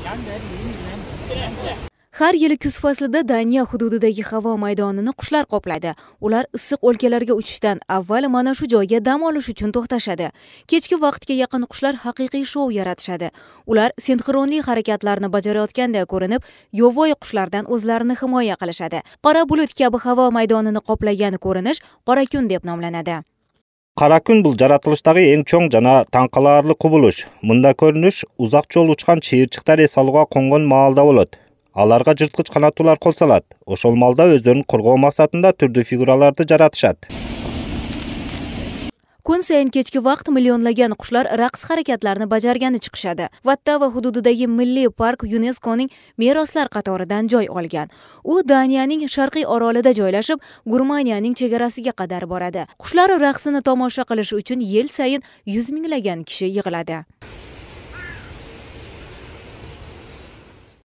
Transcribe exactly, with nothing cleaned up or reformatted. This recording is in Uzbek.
Har yili kuz faslida Daniya hududidagi havo maydonini qushlar qoplaydi. Ular issiq o'lkalarga uchishdan avval mana shu joyga dam olish uchun to'xtashadi. Kechki vaqtga yaqin qushlar haqiqiy shou yaratishadi. Ular sinxronli harakatlarni bajarayotganda ko'rinib, yovvoyi qushlardan o'zlarini himoya qilishadi. Qora bulut kabi havo maydonini qoplagan ko'rinish qora kun deb nomlanadi. Qara kun bu jaratilishdagi eng cho'ng jana tanqalarli qubulush. Bunda ko'rinish uzoq yo'l uchgan chiyirchiqlar esalga qo'ngan ma'alda bo'ladi. Alarga jırtqıç qanatlar qo'lsalat. O'shol malda o'zlarini qo'rg'ov maqsadida turli figuralarni jaratishadi. Kun sayin kechki vaqt millionlagan qushlar raqs harakatlarini bajargani chiqishadi. Vattava hududidagi milliy park YuNESKOning meroslar qatoridan joy olgan. U Daniyaning sharqiy orolida joylashib, Germaniyaning chegarasiga qadar boradi. Qushlar raqsini tomosha qilish uchun yil sayin yuz minglagan kishi yig'iladi.